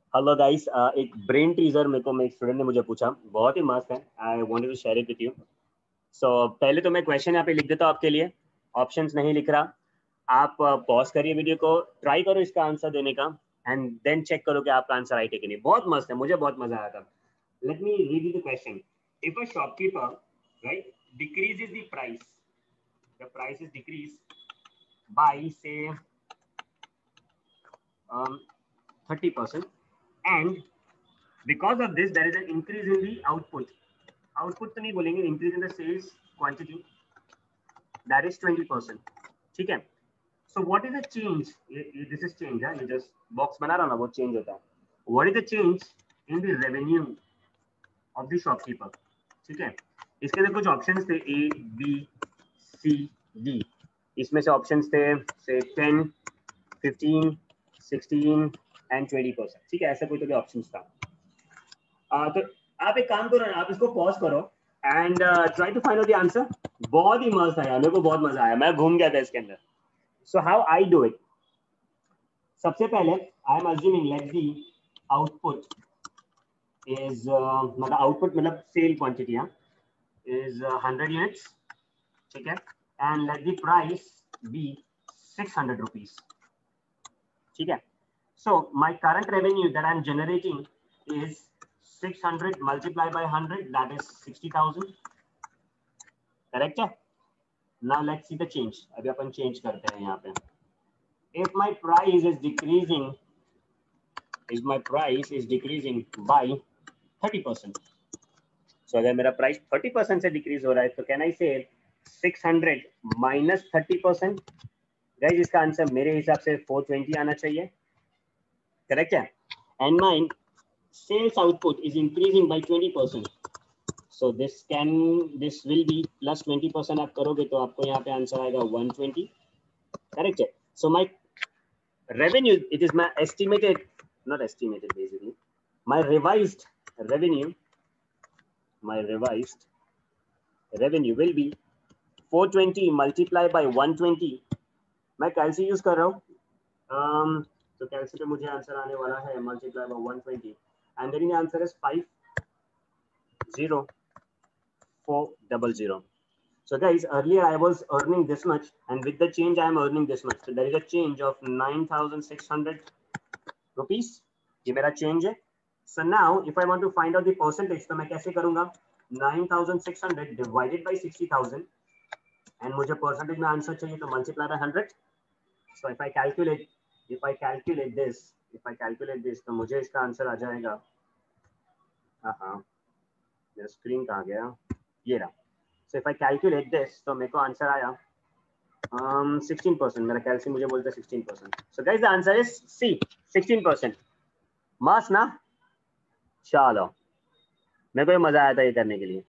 Hello guys, एक brain teaser मेरे एक स्टूडेंट ने मुझे पूछा, बहुत ही मस्त है। I wanted to share it with you. So पहले तो मैं क्वेश्चन यहाँ पे लिख देता हूँ आपके लिए, ऑप्शंस नहीं लिख रहा। आप पॉज करिए वीडियो को, ट्राई करो इसका आंसर देने का, एंड देन चेक करो कि आपका आंसर राइट है कि नहीं। बहुत मस्त है, मुझे बहुत मजा आया था। Let me read you the question. If a shopkeeper right decreases the price is decreased by say 30%, and because of this there is an increase in the output तो नहीं बोलेंगे, increase in the sales quantity, that is 20%। ठीक है। So what is the change? This is change है, ये just box बना रहा हूँ ना, वो change होता है। What is the change in the revenue of the shopkeeper? ठीक है। इसके अंदर कुछ ऑप्शंस थे A, B, C, D। इसमें से ऑप्शंस थे से 10, 15, 16 एंड 20%। ठीक है, ऐसा कोई तो भी ऑप्शंस था। तो आप एक काम करो ना, आप इसको पॉज करो and try to find out the answer. बहुत ही मस्त आया, मेरे को बहुत मजा आया, मैं घूम गया था इसके अंदर। So how I do it, सबसे पहले I am assuming let the output is मतलब आउटपुट मतलब सेल क्वांटिटी इज 100 यूनिट्स। ठीक है, and let the price be 600 rupees. ठीक है। So my current revenue that I'm generating is 600 multiplied by 100, that is 60,000। Correct है? Now let's see the change. अभी अपन change करते हैं यहाँ पे। If my price is decreasing by 30%. So अगर मेरा price 30% से decrease हो रहा है, तो can I say 600 minus 30%? Guys, इसका आंसर मेरे हिसाब से 420 आना चाहिए। Correct है? And my sales output is increasing by 20%. So this will be plus 20%। आप करोगे तो आपको यहाँ पे आंसर आएगा 120। Correct है? So my revenue, it is my estimated, not estimated basically, my revised revenue will be 420 multiplied by 120। मैं कैलसी use कर रहा हूँ, तो कैलसी पे मुझे आंसर आने वाला है multiplied by 120, and then the answer is 50400। So guys, earlier I was earning this much, and with the change I am earning this much. So there is a change of 9,600 rupees। ये मेरा change है। So now if I want to find out the percentage, तो मैं कैसे करूँगा? 9,600 divided by 60,000, and मुझे percentage में answer चाहिए तो multiply by 100। So if I calculate this, तो मुझे इसका आंसर आ जाएगा, हाँ मेरा स्क्रीन कहाँ गया, ये रहा। So if I calculate this, तो मेरे को आंसर आया 16%। मेरा कैलसी मुझे बोलता है 16%। So guys, the answer is C, 16%। मस्त ना? चलो, मेरे को मजा आया था ये करने के लिए।